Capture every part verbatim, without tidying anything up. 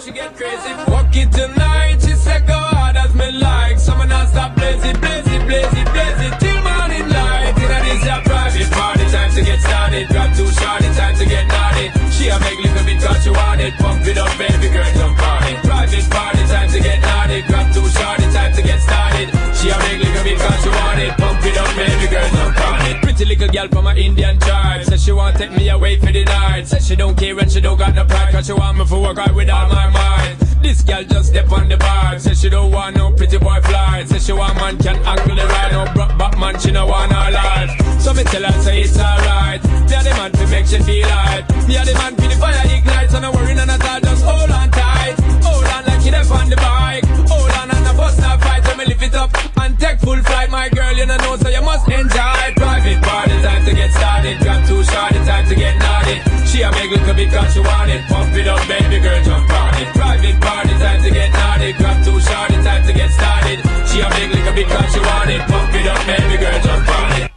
she get crazy. Fuck it tonight, she said go hard as me like. Someone not stop blaze it, blaze it, blaze it, blaze it till morning light. You know this a private party, time to get started. Grab too short, it's time to get naughty. She a make little bit cause she want it. Pump it up, baby girl, jump on it. Private party, time to get naughty. Grab too short, it's time to get started. She a make little bit cause she want it. Pump it up, baby girl, jump on it. Pretty little girl from a Indian tribe. Says she want take me away for the night. Says she don't care and she don't got no pride. Cause she want me for work out with all my mind. This girl just step on the bar. Says she don't want no pretty boy fly. Says she want man can angle the ride. No broke back man, she no want her life. So me tell her say it's alright. Me a the man to make she feel right. Me a the man for the fire ignite. So no worry none at all, just hold on tight. Hold on like you def on the bike. Hold on and a bus not fight. So me lift it up and take full flight. My girl you know know so you must enjoy. Private party time to get started. Grab too short, it's time to get naughty. She a make little bit cause she want it. Pump it up baby girl, jump on it. Private party time to get naughty. Grab too short, it's time to get started. She a make little bit cause she want it. Pump it up baby girl, jump on it.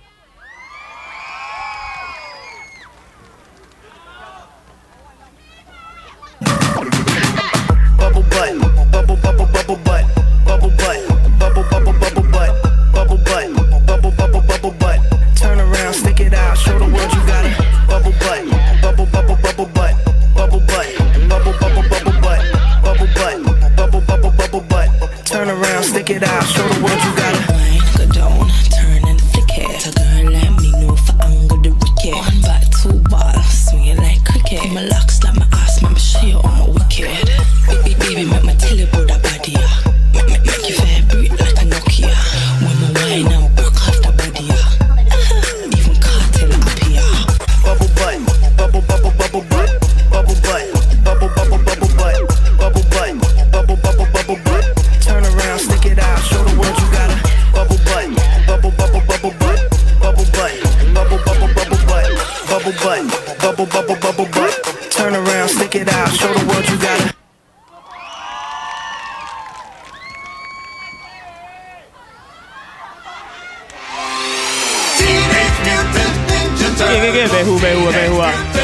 Bubble butt, bubble bubble bubble butt, bubble butt, bubble bubble bubble butt, bubble butt, bubble bubble bubble butt. Turn around, stick it out, show the world you got it. Bubble butt, bubble bubble bubble butt, bubble butt, bubble bubble bubble butt, bubble butt, bubble bubble bubble butt. Turn around, stick it out, show the world you got it. Wine, go down, turn and flick it. A girl let me know for angle the wicked. One back, two ball, swing it like cricket. My locks like my ass, make me show you all my wicked. Baby, baby, make me tell you about that body, yeah. Make, make, make you vibrate like a Nokia. When my wine and broke off the body, yeah. Even cartel up here. Bubble butt, bubble bubble bubble butt, bubble butt, bubble bubble bubble butt, bubble butt, bubble bubble bubble butt. Turn around, stick it out, show the world you got it. Bubble butt, bubble bubble bubble butt, bubble butt, bubble bubble bubble butt, bubble butt, bubble bubble bubble butt. Turn around, stick it out, show the world you got it. Che che che behua behua behua